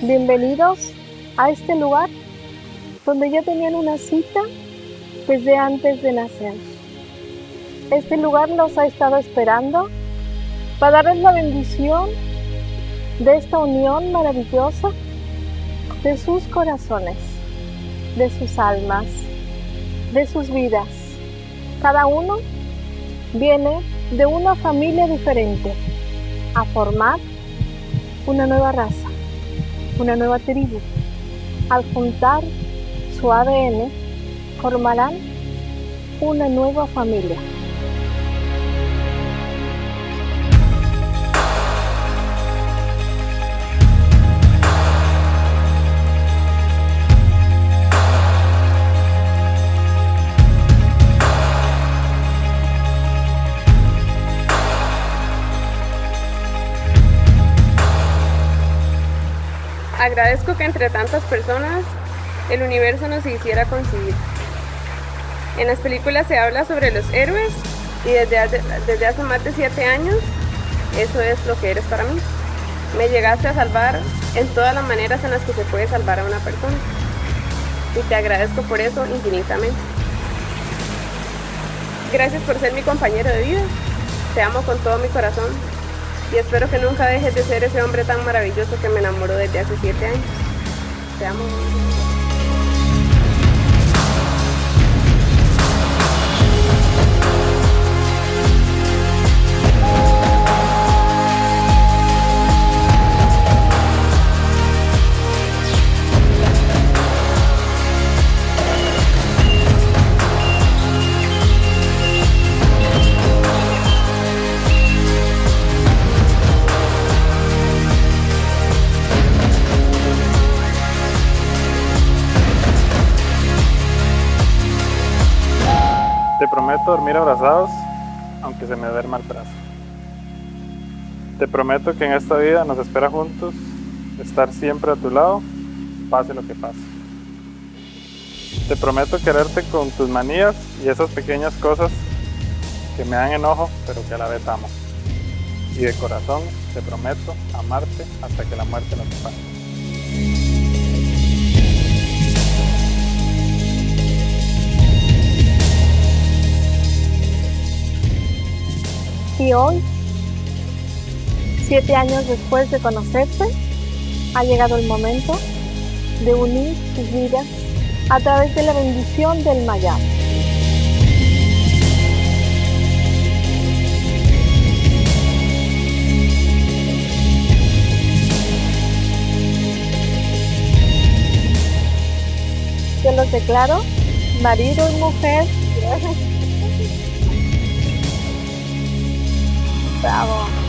Bienvenidos a este lugar donde ya tenían una cita desde antes de nacer. Este lugar los ha estado esperando para darles la bendición de esta unión maravillosa de sus corazones, de sus almas, de sus vidas. Cada uno viene de una familia diferente a formar una nueva raza, una nueva tribu. Al juntar su ADN, formarán una nueva familia. Agradezco que entre tantas personas el universo nos hiciera coincidir. En las películas se habla sobre los héroes y desde hace más de 7 años eso es lo que eres para mí. Me llegaste a salvar en todas las maneras en las que se puede salvar a una persona y te agradezco por eso infinitamente. Gracias por ser mi compañero de vida. Te amo con todo mi corazón. Y espero que nunca dejes de ser ese hombre tan maravilloso que me enamoró desde hace 7 años. Te amo. Te prometo dormir abrazados, aunque se me duerma el brazo. Te prometo que en esta vida nos espera juntos, estar siempre a tu lado, pase lo que pase. Te prometo quererte con tus manías y esas pequeñas cosas que me dan enojo, pero que a la vez amo. Y de corazón te prometo amarte hasta que la muerte nos separe. Y hoy, 7 años después de conocerse, ha llegado el momento de unir sus vidas a través de la bendición del Mayab. Yo los declaro marido y mujer. Bravo.